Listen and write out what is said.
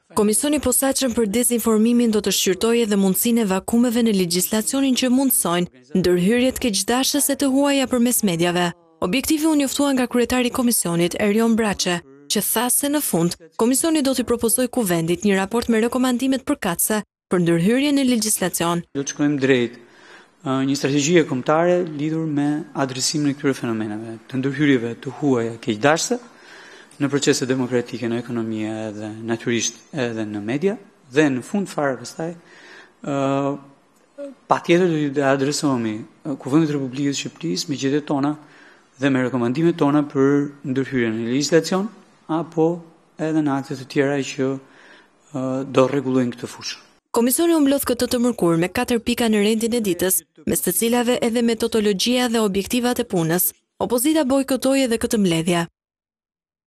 Komisioni i posaçëm për dezinformimin do të shqyrtojë edhe mundësinë e vakumeve në legjislacionin që mundsojnë ndërhyrjet keqdashëse të huaja përmes mediave. Objektivi u njoftua nga kryetari i komisionit, Erion Braçe, që tha se në fund, komisioni do t'i propozojë Kuvendit një raport me rekomandimet përkatëse për ndërhyrje në legjislacion. Do të shkojmë drejt një strategji kombëtare lidhur me adresimin e këtyre fenomeneve, të ndërhyrjeve të huaja keqdashëse në procese demokratike, në ekonomi edhe natyrisht edhe në media, dhe në fund fare pastaj patjetër do të adresohemi Kuvendit të Republikës së Shqipërisë me gjetjet tona dhe me rekomandimet tona për ndërhyrjen në legjislacion apo edhe në akte të tjera që do rregullojnë këtë fushë. Komisioni u mblodh këtë të mërkur me 4 pika në rendin e ditës, mes të cilave edhe metodologjia dhe objektivat e punës. Opozita bojkotoi edhe këtë mbledhje.